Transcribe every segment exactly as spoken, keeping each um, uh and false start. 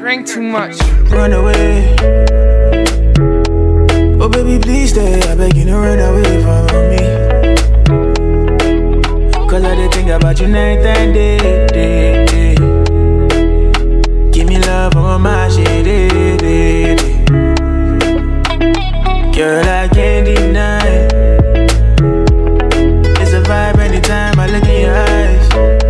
drink too much. Run away. Oh baby, please stay. I beg you to run away from me. Cause I did think about you night and day, day, day. Give me love on my shit, day, day, day. Girl, I can't deny. It's a vibe anytime I look in your eyes.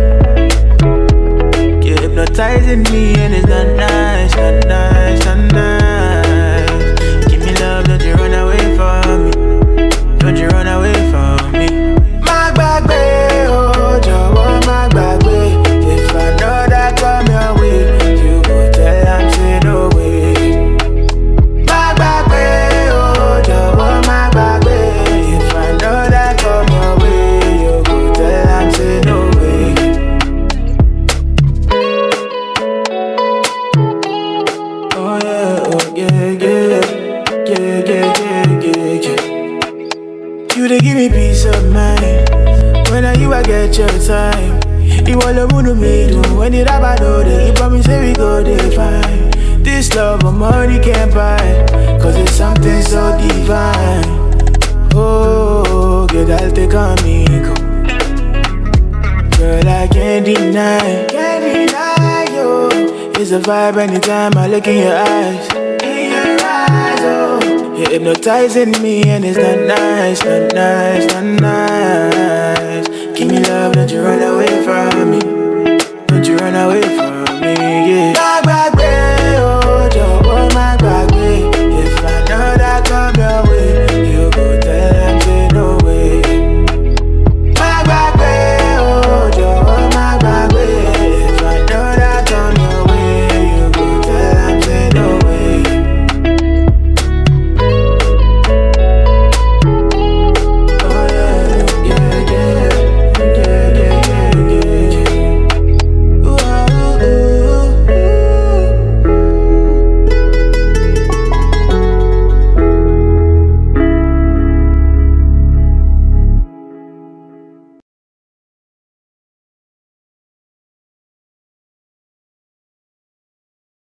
You're hypnotizing me and it's not nice, not nice, not nice. Give me love, don't you run away from me. Don't you run away from me. My back way, oh, Joeboy, my back way. If I know that come your way, you go tell I'm say no way. My back way, oh, Joeboy, my back way. If I know that come your way, you go tell I'm say no way. Oh yeah, oh yeah, yeah, yeah, yeah, yeah, yeah, yeah. You they give me peace of mind. When are you I get your time? You want to move to me do. When you rap I know that you promise say we go there fine. This love of money can't buy, cause it's something so divine. Oh, girl, I'll take on me, go. Girl, I can't deny, can't deny you. It's a vibe anytime I look in your eyes. In your eyes, oh. You're hypnotizing me and it's not nice, not nice, not nice. Give me love, don't you run away from me. Don't you run away from me, yeah.